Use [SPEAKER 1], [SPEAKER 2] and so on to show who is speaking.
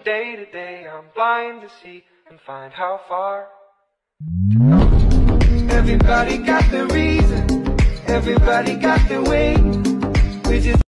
[SPEAKER 1] day to day, I'm blind to see and find how far to go. Everybody got the reason, everybody got the way. We just